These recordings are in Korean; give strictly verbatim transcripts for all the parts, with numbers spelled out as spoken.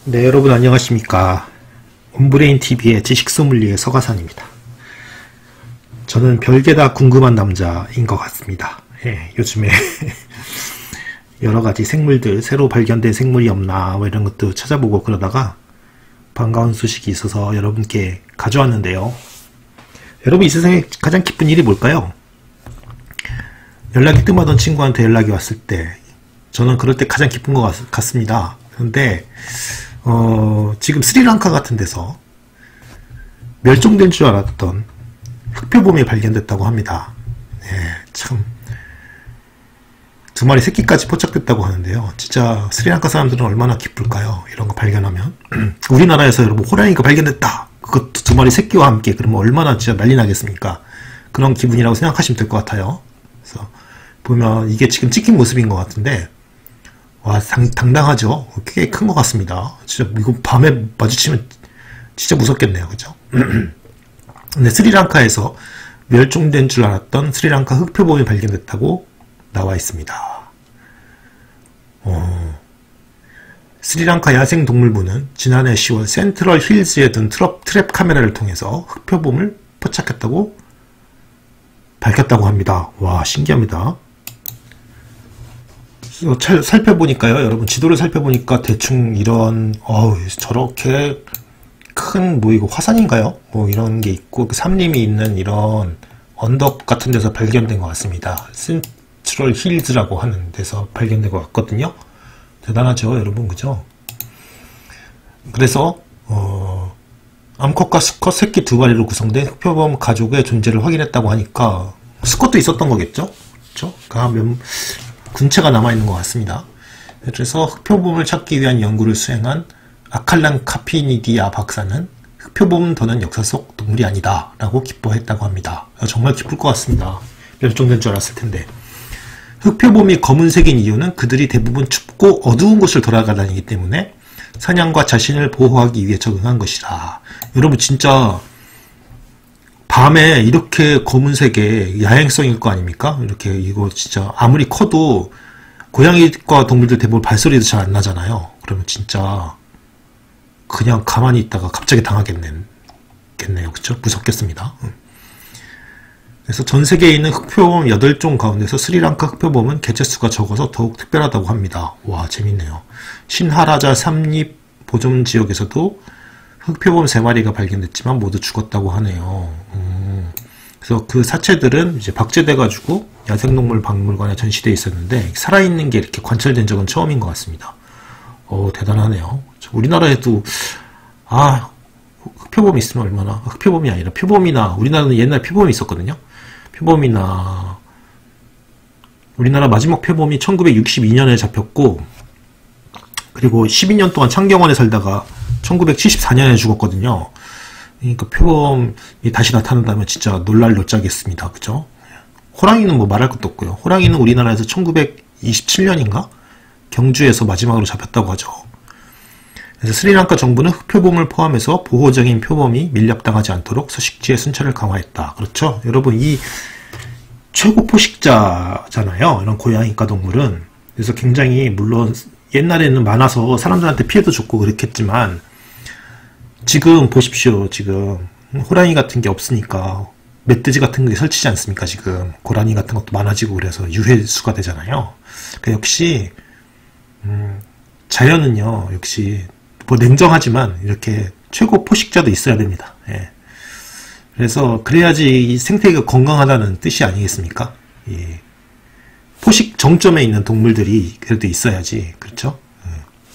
네, 여러분 안녕하십니까. 온브레인티비의 지식소믈리에 서가산입니다. 저는 별게 다 궁금한 남자인 것 같습니다. 예, 요즘에 여러가지 생물들, 새로 발견된 생물이 없나 뭐 이런 것도 찾아보고 그러다가 반가운 소식이 있어서 여러분께 가져왔는데요. 여러분, 이 세상에 가장 기쁜 일이 뭘까요? 연락이 뜸하던 친구한테 연락이 왔을 때, 저는 그럴 때 가장 기쁜 것 같, 같습니다. 그런데 어, 지금 스리랑카 같은 데서 멸종된 줄 알았던 흑표범이 발견됐다고 합니다. 예, 참, 두 마리 새끼까지 포착됐다고 하는데요. 진짜 스리랑카 사람들은 얼마나 기쁠까요? 이런 거 발견하면. 우리나라에서 여러분 호랑이가 발견됐다, 그것도 두 마리 새끼와 함께, 그러면 얼마나 진짜 난리 나겠습니까? 그런 기분이라고 생각하시면 될 것 같아요. 그래서 보면 이게 지금 찍힌 모습인 것 같은데, 와, 당, 당당하죠? 꽤 큰 것 같습니다. 진짜 이거 밤에 마주치면 진짜 무섭겠네요. 그죠? 근데 스리랑카에서 멸종된 줄 알았던 스리랑카 흑표범이 발견됐다고 나와 있습니다. 어, 스리랑카 야생동물부는 지난해 시월 센트럴 힐즈에 둔 트랩, 트랩 카메라를 통해서 흑표범을 포착했다고 밝혔다고 합니다. 와, 신기합니다. 살펴보니까요, 여러분, 지도를 살펴보니까 대충 이런, 어우, 저렇게 큰, 뭐 이거 화산인가요? 뭐 이런 게 있고, 그 산림이 있는 이런 언덕 같은 데서 발견된 것 같습니다. 센트럴 힐즈라고 하는 데서 발견된 것 같거든요. 대단하죠, 여러분, 그죠? 그래서 어, 암컷과 수컷 새끼 두 마리로 구성된 흑표범 가족의 존재를 확인했다고 하니까 수컷도 있었던 거겠죠? 그렇죠? 그러니까 군체가 남아있는 것 같습니다. 그래서 흑표범을 찾기 위한 연구를 수행한 아칼란 카피니디아 박사는 흑표범은 더는 역사 속 동물이 아니다 라고 기뻐했다고 합니다. 정말 기쁠 것 같습니다. 멸종된 줄 알았을 텐데. 흑표범이 검은색인 이유는 그들이 대부분 춥고 어두운 곳을 돌아다니기 때문에 사냥과 자신을 보호하기 위해 적응한 것이다. 여러분, 진짜 밤에 이렇게 검은색의 야행성일 거 아닙니까? 이렇게, 이거 진짜 아무리 커도 고양이과 동물들 대부분 발소리도 잘 안 나잖아요. 그러면 진짜 그냥 가만히 있다가 갑자기 당하겠네요. 그쵸? 무섭겠습니다. 그래서 전 세계에 있는 흑표범 여덟 종 가운데서 스리랑카 흑표범은 개체수가 적어서 더욱 특별하다고 합니다. 와, 재밌네요. 신하라자 삼립 보존 지역에서도 흑표범 세 마리가 발견됐지만 모두 죽었다고 하네요. 음, 그래서 그 사체들은 이제 박제돼가지고 야생동물 박물관에 전시되어 있었는데 살아있는 게 이렇게 관찰된 적은 처음인 것 같습니다. 어, 대단하네요. 우리나라에도 아, 흑표범이 있으면 얼마나, 흑표범이 아니라 표범이나, 우리나라는 옛날 표범이 있었거든요. 표범이나, 우리나라 마지막 표범이 천구백육십이 년에 잡혔고, 그리고 십이 년 동안 창경원에 살다가 천구백칠십사 년에 죽었거든요. 그러니까 표범이 다시 나타난다면 진짜 놀랄 노짜겠습니다. 그죠? 호랑이는 뭐 말할 것도 없고요. 호랑이는 우리나라에서 천구백이십칠 년인가? 경주에서 마지막으로 잡혔다고 하죠. 그래서 스리랑카 정부는 흑표범을 포함해서 보호적인 표범이 밀렵당하지 않도록 서식지의 순찰을 강화했다. 그렇죠? 여러분, 이 최고 포식자잖아요. 이런 고양이과 동물은. 그래서 굉장히, 물론 옛날에는 많아서 사람들한테 피해도 줬고 그렇겠지만, 지금 보십시오. 지금 호랑이 같은 게 없으니까 멧돼지 같은 게 설치지 않습니까? 지금 고라니 같은 것도 많아지고 그래서 유해수가 되잖아요. 그러니까 역시 음, 자연은요, 역시 뭐 냉정하지만 이렇게 최고 포식자도 있어야 됩니다. 예. 그래서 그래야지 이 생태계가 건강하다는 뜻이 아니겠습니까? 예. 포식 정점에 있는 동물들이 그래도 있어야지. 그렇죠? 예.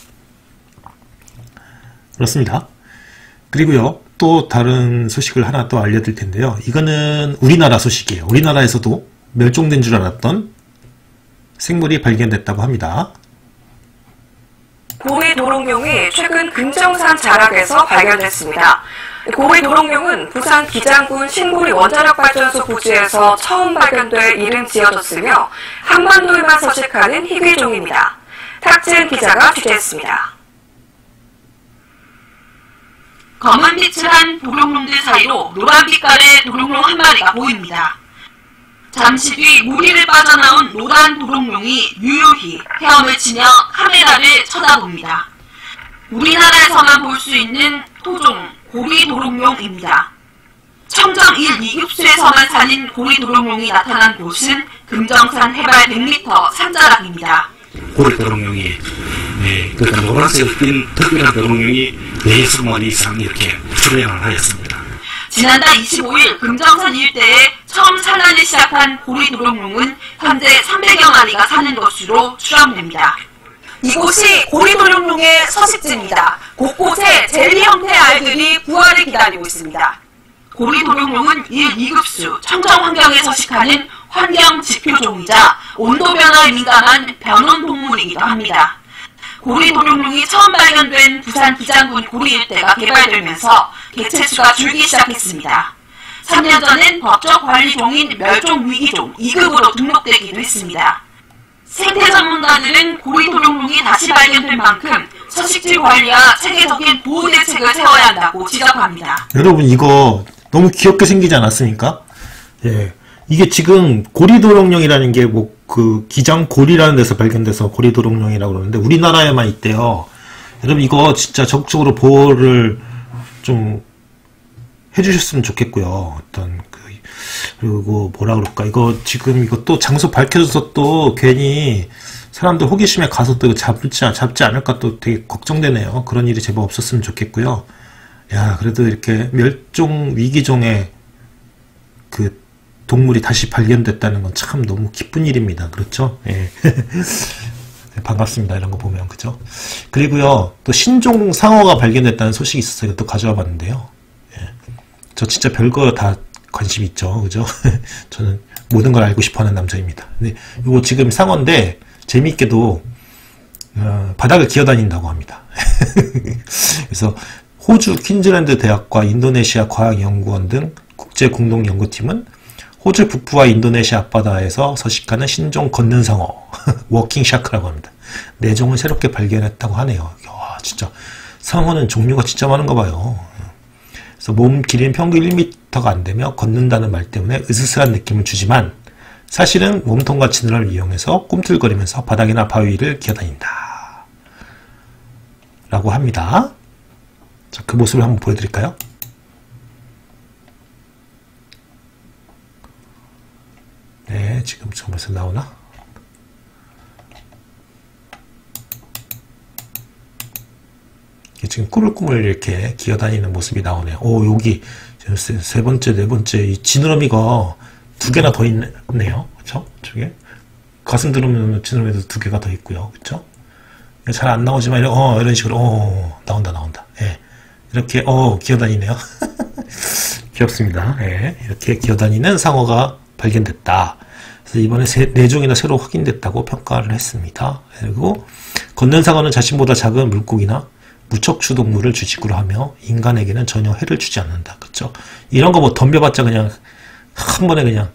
그렇습니다. 그리고요, 또 다른 소식을 하나 또 알려드릴 텐데요. 이거는 우리나라 소식이에요. 우리나라에서도 멸종된 줄 알았던 생물이 발견됐다고 합니다. 고위 도롱뇽이 최근 금정산 자락에서 발견됐습니다. 고위 도롱뇽은 부산 기장군 신고리 원자력발전소 부지에서 처음 발견돼 이름 지어졌으며 한반도에만 서식하는 희귀종입니다. 탁지은 기자가 취재했습니다. 검은빛을 한 도롱뇽들 사이로 노란빛깔의 도롱뇽 한 마리가 보입니다. 잠시 뒤 무리를 빠져나온 노란 도롱뇽이 유유히 헤엄을 치며 카메라를 쳐다봅니다. 우리나라에서만 볼 수 있는 토종 고리도롱뇽입니다. 청정 일, 이 급수에서만 사는 고리도롱뇽이 나타난 곳은 금정산 해발 백 미터 산자락입니다. 고리도롱뇽이 네, 그러니까 노란색 핀 특별한 도롱뇽이 네여섯 마리 이상 이렇게 출현을 하였습니다. 지난달 이십오일 금정산 일대에 처음 산란을 시작한 고리도롱뇽은 현재 삼백여 마리가 사는 것으로 추정됩니다. 이곳이 고리도롱뇽의 서식지입니다. 곳곳에 젤리 형태의 알들이 부화를 기다리고 있습니다. 고리도롱뇽은 일, 이 급수 청정 환경에 서식하는 환경 지표종이자 온도 변화에 민감한 변온 동물이기도 합니다. 고리도롱뇽이 처음 발견된 부산 기장군 고리 일대가 개발되면서 개체수가 줄기 시작했습니다. 삼 년 전엔 법적 관리종인 멸종위기종 이 급으로 등록되기도 했습니다. 생태 전문가들은 고리도롱뇽이 다시 발견된 만큼 서식지 관리와 체계적인 보호 대책을 세워야 한다고 지적합니다. 여러분 이거 너무 귀엽게 생기지 않았습니까? 예. 이게 지금 고리도롱뇽이라는 게 뭐 그 기장고리라는 데서 발견돼서 고리도롱뇽이라고 그러는데 우리나라에만 있대요. 여러분 이거 진짜 적극적으로 보호를 좀 해주셨으면 좋겠고요. 어떤 그 그리고 뭐라 그럴까 이거 지금 이거 또 장소 밝혀져서 또 괜히 사람들 호기심에 가서 또 이거 잡지 잡지 않을까 또 되게 걱정되네요. 그런 일이 제발 없었으면 좋겠고요. 야 그래도 이렇게 멸종 위기종의 그 동물이 다시 발견됐다는 건 참 너무 기쁜 일입니다. 그렇죠? 예. 네, 반갑습니다. 이런 거 보면 그죠? 그리고요 또 신종 상어가 발견됐다는 소식이 있었어요. 또 가져와 봤는데요. 예. 저 진짜 별거 다 관심 있죠. 그죠? 저는 모든 걸 알고 싶어하는 남자입니다. 근데 이거 지금 상어인데 재미있게도 어, 바닥을 기어다닌다고 합니다. 그래서 호주 퀸즐랜드 대학과 인도네시아 과학연구원 등 국제공동연구팀은 호주 북부와 인도네시아 앞바다에서 서식하는 신종 걷는 상어 워킹 샤크라고 합니다. 네 종을 새롭게 발견했다고 하네요. 와 진짜 상어는 종류가 진짜 많은가 봐요. 그래서 몸 길이는 평균 일 미터가 안 되며 걷는다는 말 때문에 으스스한 느낌을 주지만 사실은 몸통과 지느러미를 이용해서 꿈틀거리면서 바닥이나 바위 위를 기어다닌다 라고 합니다. 자, 그 모습을 한번 보여드릴까요? 네, 지금 저기서 나오나? 지금 꾸물꾸물 이렇게 기어다니는 모습이 나오네요. 오, 여기 세, 세 번째, 네 번째 이 지느러미가 두 개나 더 있네요. 그쵸? 저게 가슴 들으면 지느러미도 두 개가 더 있고요. 그쵸? 잘 안 나오지만 이런, 어, 이런 식으로 어, 나온다, 나온다. 예. 이렇게 어, 기어다니네요. 귀엽습니다. 예. 이렇게 기어다니는 상어가 발견됐다. 그래서 이번에 세, 네 종이나 새로 확인됐다고 평가를 했습니다. 그리고 걷는 상어는 자신보다 작은 물고기나 무척추 동물을 주식으로 하며 인간에게는 전혀 해를 주지 않는다. 그쵸? 이런 거 뭐 덤벼봤자 그냥 한 번에 그냥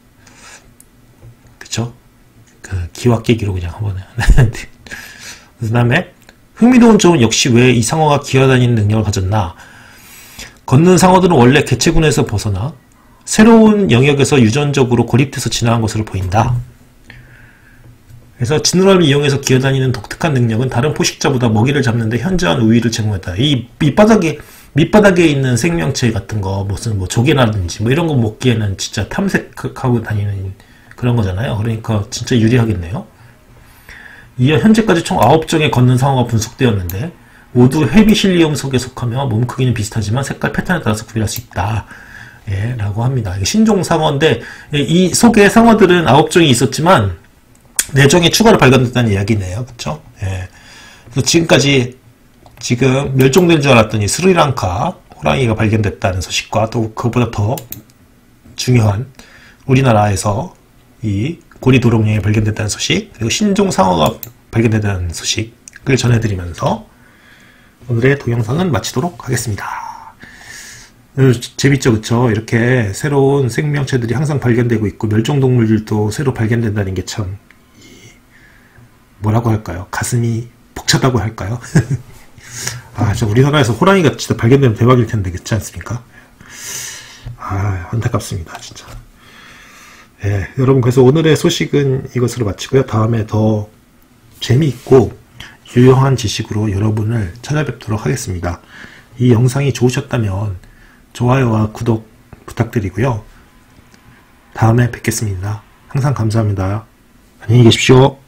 그쵸? 그 기와 깨기로 그냥 한 번에. 그 다음에 흥미로운 점은 역시 왜 이 상어가 기어다니는 능력을 가졌나? 걷는 상어들은 원래 개체군에서 벗어나 새로운 영역에서 유전적으로 고립돼서 진화한 것으로 보인다. 그래서 지느러미를 이용해서 기어다니는 독특한 능력은 다른 포식자보다 먹이를 잡는 데 현저한 우위를 제공했다. 이 밑바닥에 밑바닥에 있는 생명체 같은 거 무슨 뭐 조개라든지 뭐 이런 거 먹기에는 진짜 탐색하고 다니는 그런 거잖아요. 그러니까 진짜 유리하겠네요. 이어 현재까지 총 아홉 종의 걷는 상어가 분석되었는데 모두 헤비실리움 속에 속하며 몸 크기는 비슷하지만 색깔 패턴에 따라서 구별할 수 있다. 예, 라고 합니다. 신종 상어인데 이 속에 상어들은 아홉 종이 있었지만 네 종이 추가로 발견됐다는 이야기네요. 그쵸? 예. 그래서 지금까지 지금 멸종된 줄 알았더니 스리랑카 호랑이가 발견됐다는 소식과 또 그것보다 더 중요한 우리나라에서 이 고리도롱뇽이 발견됐다는 소식, 그리고 신종 상어가 발견됐다는 소식을 전해드리면서 오늘의 동영상은 마치도록 하겠습니다. 재밌죠, 그쵸? 이렇게 새로운 생명체들이 항상 발견되고 있고 멸종동물들도 새로 발견된다는 게 참 뭐라고 할까요? 가슴이 벅차다고 할까요? 아, 저 우리나라에서 호랑이가 진짜 발견되면 대박일 텐데, 그렇지 않습니까? 아, 안타깝습니다, 진짜. 예, 여러분, 그래서 오늘의 소식은 이것으로 마치고요. 다음에 더 재미있고 유용한 지식으로 여러분을 찾아뵙도록 하겠습니다. 이 영상이 좋으셨다면 좋아요와 구독 부탁드리고요. 다음에 뵙겠습니다. 항상 감사합니다. 안녕히 계십시오.